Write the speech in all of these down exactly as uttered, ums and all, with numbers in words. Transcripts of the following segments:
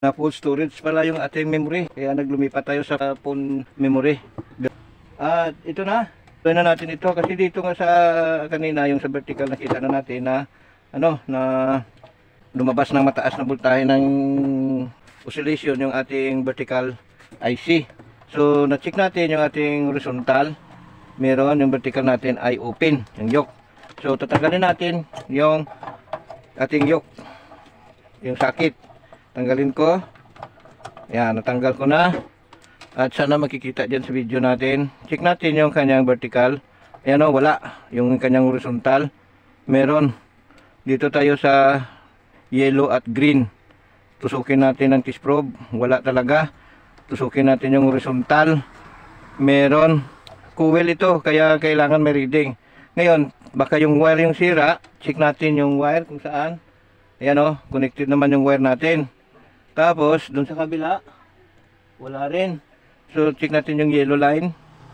na full storage pala yung ating memory. Kaya naglumipat tayo sa phone memory. At ito na. Ito na natin ito. Kasi dito nga sa kanina, yung sa vertical, nakita na natin na ano, na lumabas ng mataas na voltahe ng oscillation yung ating vertical I C. So, na-check natin yung ating horizontal. Meron yung vertical natin ay open, yung yoke. So, tatanggalin natin yung ating yoke. Yung sakit. Tanggalin ko. Yan, natanggal ko na. At sana makikita dyan sa video natin. Check natin yung kanyang vertical. Ayan o, wala. Yung kanyang horizontal. Meron. Dito tayo sa yellow at green. Tusukin natin ang test probe. Wala talaga. Tusukin natin yung horizontal. Meron. Coil ito. Kaya kailangan may reading. Ngayon, baka yung wire yung sira. Check natin yung wire kung saan. Ayan o. Connected naman yung wire natin. Tapos, dun sa kabila. Wala rin. So, check natin yung yellow line.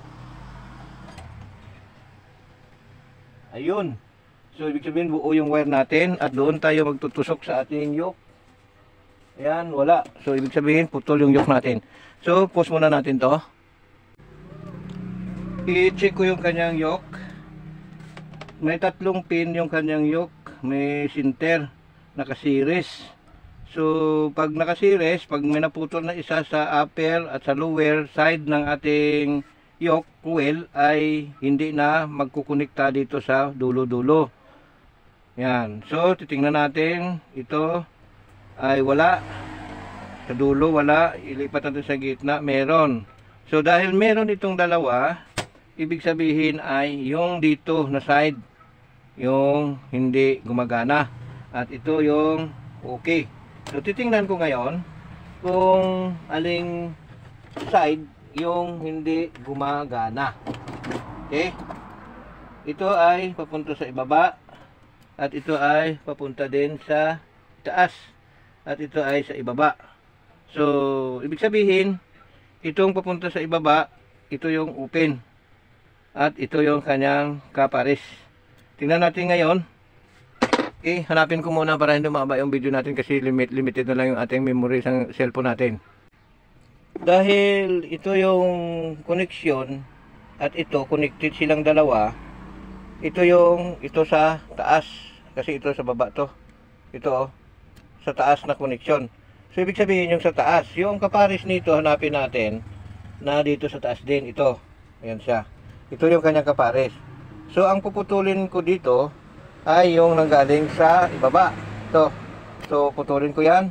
Ayun. So, ibig sabihin buo yung wire natin at doon tayo magtutusok sa ating yoke. Ayan, wala. So, ibig sabihin putol yung yoke natin. So, pause muna natin to. I-check ko yung kanyang yoke. May tatlong pin yung kanyang yoke. May center, naka-series. So, pag naka-series, pag may naputol na isa sa upper at sa lower side ng ating yoke coil, ay hindi na magkukonekta dito sa dulo-dulo. Yan. So, titingnan natin. Ito ay wala. Sa dulo, wala. Ilipat natin sa gitna. Meron. So, dahil meron itong dalawa, ibig sabihin ay yung dito na side, yung hindi gumagana. At ito yung okay. So, titingnan ko ngayon kung aling side yung hindi gumagana. Okay? Ito ay papunta sa ibaba. At ito ay papunta din sa taas. At ito ay sa ibaba. So, ibig sabihin, itong papunta sa ibaba, ito yung open. At ito yung kanyang kapares. Tingnan natin ngayon. Okay, hanapin ko muna para hindi maaba yung video natin kasi limit, limited na lang yung ating memory sa cellphone natin. Dahil ito yung connection at ito, connected silang dalawa, ito yung, ito sa taas, kasi ito sa baba to. Ito oh, sa taas na connection. So, ibig sabihin yung sa taas, yung kapares nito, hanapin natin, na dito sa taas din, ito. Ayan siya. Ito yung kanyang kapares. So, ang puputulin ko dito, ay yung nanggaling sa ibaba. Ito. So, putulin ko yan.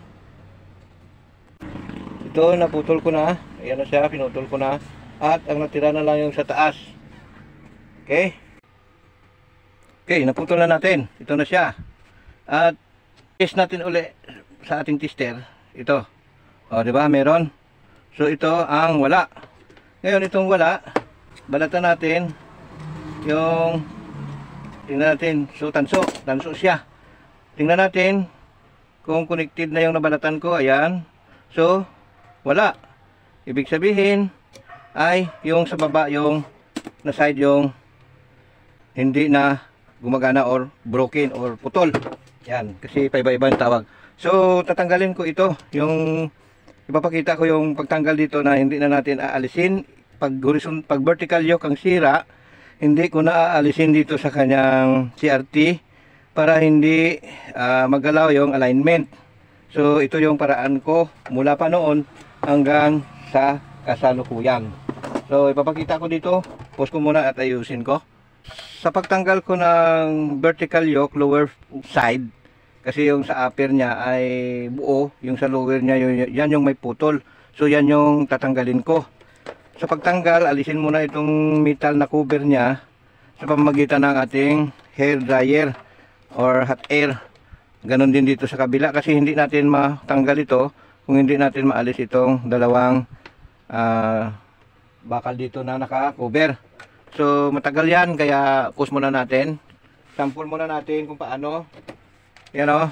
Ito, naputol ko na. Ayan na siya, pinutol ko na. At ang natira na lang yung sa taas. Okay? Okay, naputol na natin. Ito na siya. At test natin uli sa ating tester. Ito. O, diba? Meron. So, ito ang wala. Ngayon, itong wala, balatan natin yung, tingnan natin. So, tanso. Tanso siya. Tingnan natin kung connected na yung nabalatan ko. Ayan. So, wala. Ibig sabihin ay yung sa baba, yung na side, yung hindi na gumagana or broken or putol. Yan, kasi paiba-iba yung tawag. So, tatanggalin ko ito. Yung ipapakita ko yung pagtanggal dito na hindi na natin aalisin. Pag horizontal, pag vertical yoke ang sira, hindi ko na aalisin dito sa kanyang C R T para hindi uh, magalaw yung alignment. So, ito yung paraan ko mula pa noon hanggang sa kasalukuyan. So, ipapakita ko dito. Pause ko muna at ayusin ko. Sa pagtanggal ko ng vertical yoke, lower side, kasi yung sa upper niya ay buo, yung sa lower niya, yung, yan yung may putol. So, yan yung tatanggalin ko. Sa pagtanggal, alisin muna itong metal na cover niya sa pamamagitan ng ating hair dryer or hot air. Ganon din dito sa kabila kasi hindi natin matanggal ito kung hindi natin maalis itong dalawang uh, bakal dito na naka-cover. So, matagal yan, kaya pause muna natin. Sample muna natin kung paano. Yan o.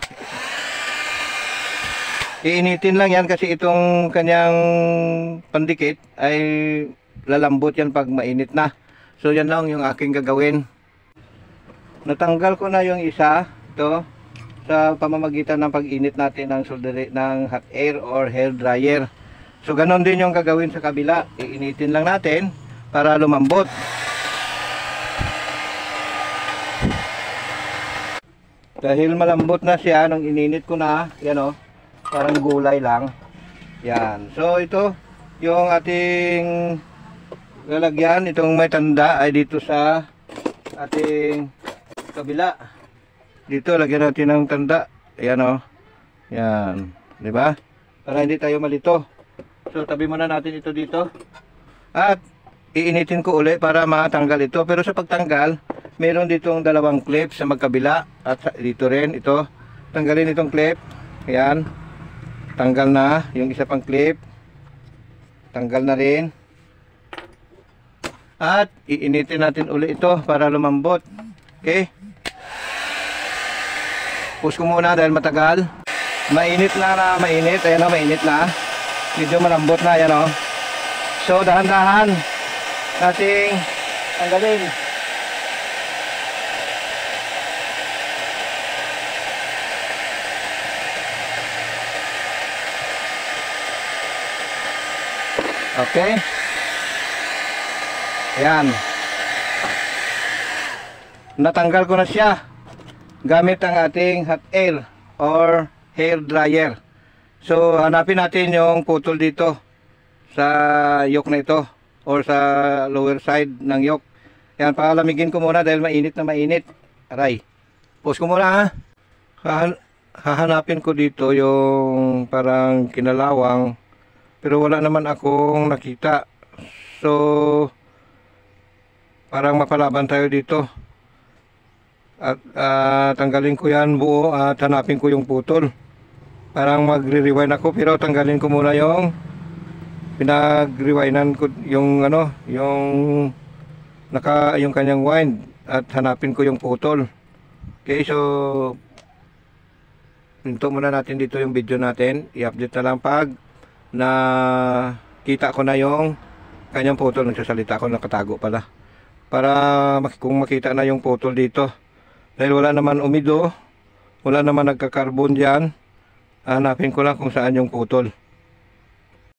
Iinitin lang yan kasi itong kanyang pandikit ay lalambot yan pag mainit na. So, yan lang yung aking gagawin. Natanggal ko na yung isa. Ito. sa pamamagitan ng pag-init natin ng soldering ng hot air or hair dryer. So ganon din yung gagawin sa kabila. Iinitin lang natin para lumambot. Dahil malambot na siya nung ininit ko na, yan o, parang gulay lang. Yan. So ito yung ating lalagyan, itong may tanda ay dito sa ating kabila. Dito lagyan natin ng tanda. Ayan o. Yan. Diba? Para hindi tayo malito. So tabi muna natin ito dito. At iinitin ko uli para matanggal ito. Pero sa pagtanggal, meron ditong dalawang clip sa magkabila. At dito rin ito. Tanggalin itong clip. Ayan. Tanggal na yung isa pang clip. Tanggal na rin. At iinitin natin uli ito para lumambot. Okay? Push ko muna dahil matagal. Mainit na na mainit. Ayan o, mainit na. Medyo malambot na. Ayan o. So dahan-dahan nating tanggalin. Okay. Ayan. Natanggal ko na siya gamit ang ating hot air or hair dryer. So hanapin natin yung putol dito sa yoke na ito or sa lower side ng yoke. Ayan, palamigin ko muna dahil mainit na mainit. Aray. Pause ko muna ha. Hahan hahanapin ko dito yung parang kinalawang, pero wala naman akong nakita. So parang mapalaban tayo dito. At uh, tanggalin ko yan buo at hanapin ko yung putol. Parang magre-rewind ako, pero tanggalin ko muna yung pinag-rewindan ko yung ano, yung naka yung kanyang wind at hanapin ko yung putol. Okay, so pinto muna natin dito yung video natin. I-update na lang pag na kita ko na yung kanyang putol. Nagsasalita ako, nakatago pala. Para kung makita na yung putol dito. Dahil wala naman umido, wala naman nagka-carbon dyan, hanapin ko lang kung saan yung putol.